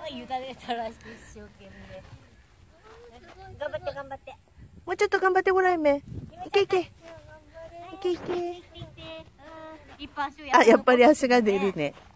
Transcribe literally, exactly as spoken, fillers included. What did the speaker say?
委ねたらして一生懸命。頑張って頑張って。 もうちょっと頑張ってごらんめ。いけいけ。いけいけ。あ、やっぱり足が出るね。